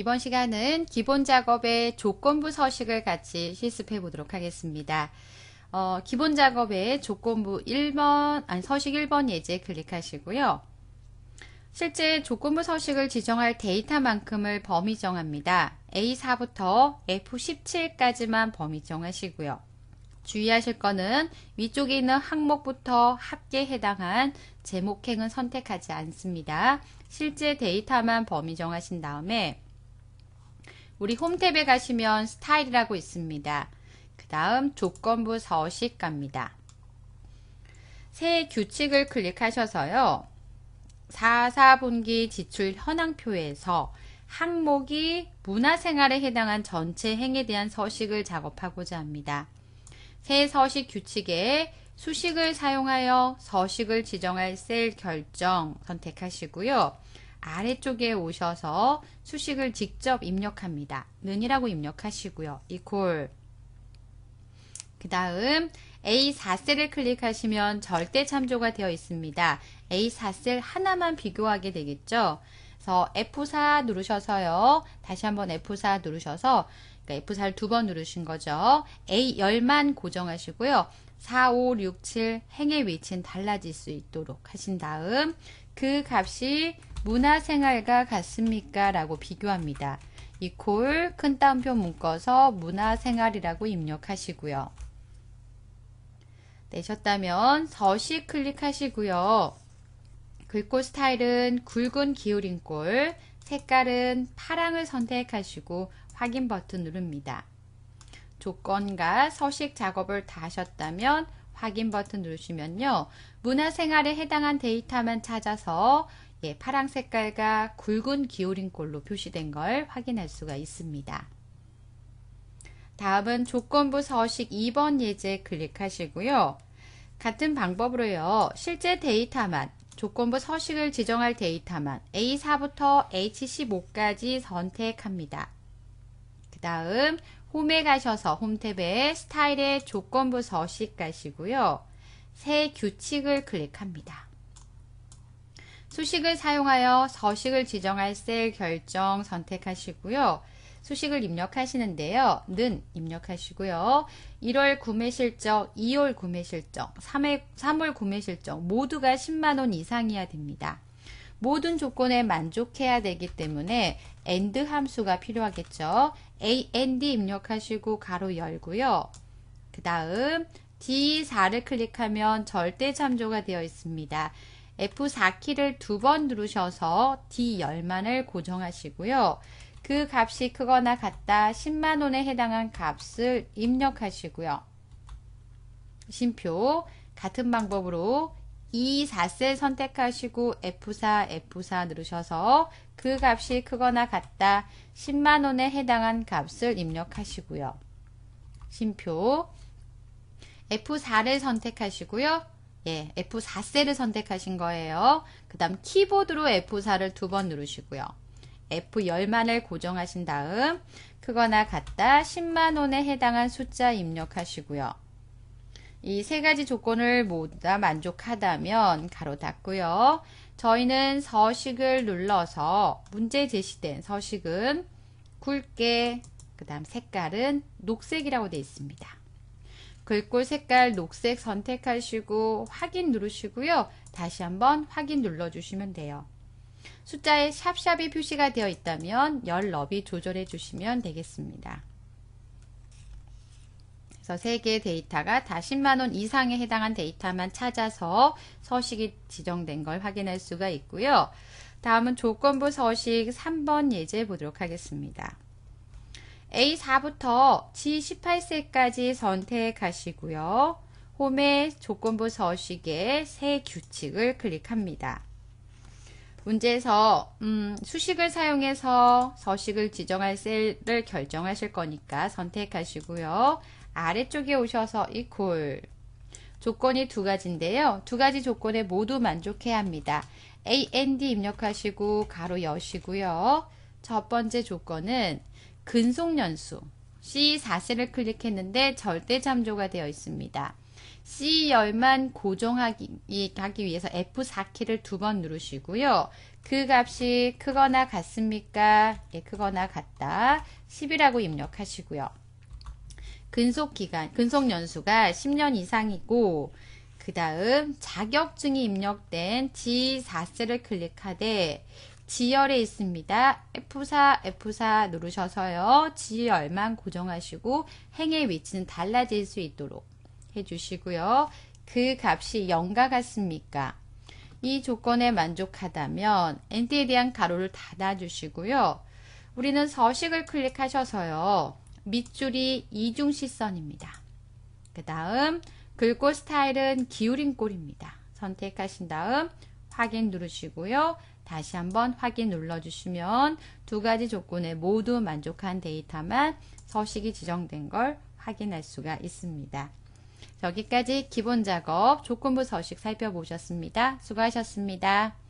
이번 시간은 기본 작업의 조건부 서식을 같이 실습해 보도록 하겠습니다. 기본 작업의 조건부 1번, 서식 1번 예제 클릭하시고요. 실제 조건부 서식을 지정할 데이터만큼을 범위 정합니다. A4부터 F17까지만 범위 정하시고요. 주의하실 거는 위쪽에 있는 항목부터 합계에 해당한 제목행은 선택하지 않습니다. 실제 데이터만 범위 정하신 다음에 우리 홈 탭에 가시면 스타일이라고 있습니다. 그 다음 조건부 서식 갑니다. 새 규칙을 클릭하셔서요. 4분기 지출 현황표에서 항목이 문화생활에 해당한 전체 행에 대한 서식을 작업하고자 합니다. 새 서식 규칙에 수식을 사용하여 서식을 지정할 셀 결정 선택하시고요. 아래쪽에 오셔서 수식을 직접 입력합니다. 는이라고 입력하시고요. 이퀄. 그 다음 A4셀을 클릭하시면 절대 참조가 되어 있습니다. A4셀 하나만 비교하게 되겠죠. 그래서 F4 누르셔서요. 다시 한번 F4 누르셔서 F4를 두 번 누르신 거죠. A10만 고정하시고요. 4, 5, 6, 7 행의 위치는 달라질 수 있도록 하신 다음 그 값이 문화생활과 같습니까? 라고 비교합니다. 이퀄 큰 따옴표 묶어서 문화생활이라고 입력하시고요. 내셨다면 서식 클릭하시고요. 글꼴 스타일은 굵은 기울인 꼴, 색깔은 파랑을 선택하시고 확인 버튼 누릅니다. 조건과 서식 작업을 다 하셨다면 확인 버튼 누르시면요. 문화생활에 해당한 데이터만 찾아서 파랑 색깔과 굵은 기울인 꼴로 표시된 걸 확인할 수가 있습니다. 다음은 조건부 서식 2번 예제 클릭하시고요. 같은 방법으로요. 실제 데이터만 조건부 서식을 지정할 데이터만 A4부터 H15까지 선택합니다. 그 다음 홈에 가셔서 홈 탭에 스타일의 조건부 서식 가시고요. 새 규칙을 클릭합니다. 수식을 사용하여 서식을 지정할 셀 결정 선택하시고요. 수식을 입력하시는데요. 는 입력하시고요. 1월 구매 실적, 2월 구매 실적, 3월 구매 실적 모두가 10만원 이상이어야 됩니다. 모든 조건에 만족해야 되기 때문에 AND 함수가 필요하겠죠. AND 입력하시고 가로 열고요. 그 다음 D4를 클릭하면 절대 참조가 되어 있습니다. F4키를 두 번 누르셔서 D10만을 고정하시고요. 그 값이 크거나 같다 10만원에 해당한 값을 입력하시고요. 쉼표 같은 방법으로 E4셀 선택하시고 F4 누르셔서 그 값이 크거나 같다 10만원에 해당한 값을 입력하시고요. 쉼표 F4를 선택하시고요. F4셀을 선택하신 거예요. 그 다음 키보드로 F4를 두 번 누르시고요. F10만을 고정하신 다음 크거나 같다 10만원에 해당한 숫자 입력하시고요. 이 세 가지 조건을 모두 다 만족하다면 가로 닫고요. 저희는 서식을 눌러서 문제 제시된 서식은 굵게 그 다음 색깔은 녹색이라고 되어 있습니다. 글꼴 색깔 녹색 선택하시고 확인 누르시고요. 다시 한번 확인 눌러주시면 돼요. 숫자에 샵샵이 표시가 되어 있다면 열 너비 조절해 주시면 되겠습니다. 그래서 3개의 데이터가 다 10만원 이상에 해당한 데이터만 찾아서 서식이 지정된 걸 확인할 수가 있고요. 다음은 조건부 서식 3번 예제 보도록 하겠습니다. A4부터 G18세까지 선택하시고요. 홈의 조건부 서식에 새 규칙을 클릭합니다. 문제에서 수식을 사용해서 서식을 지정할 셀을 결정하실 거니까 선택하시고요. 아래쪽에 오셔서 이퀄 조건이 두 가지인데요. 두 가지 조건에 모두 만족해야 합니다. AND 입력하시고 가로 여시고요. 첫 번째 조건은 근속연수 C4셀을 클릭했는데 절대 참조가 되어 있습니다. C10만 고정하기 위해서 F4키를 두 번 누르시고요. 그 값이 크거나 같습니까? 예, 크거나 같다. 10이라고 입력하시고요. 근속 연수가 10년 이상이고, 그 다음 자격증이 입력된 G4셀을 클릭하되 지열에 있습니다. F4 누르셔서요. 지열만 고정하시고 행의 위치는 달라질 수 있도록 해주시고요. 그 값이 0과 같습니까? 이 조건에 만족하다면 엔트에 대한 가로를 닫아주시고요. 우리는 서식을 클릭하셔서요. 밑줄이 이중시선입니다. 그 다음 글꼴 스타일은 기울인 꼴입니다. 선택하신 다음 확인 누르시고요. 다시 한번 확인 눌러주시면 두 가지 조건에 모두 만족한 데이터만 서식이 지정된 걸 확인할 수가 있습니다. 여기까지 기본 작업 조건부 서식 살펴보셨습니다. 수고하셨습니다.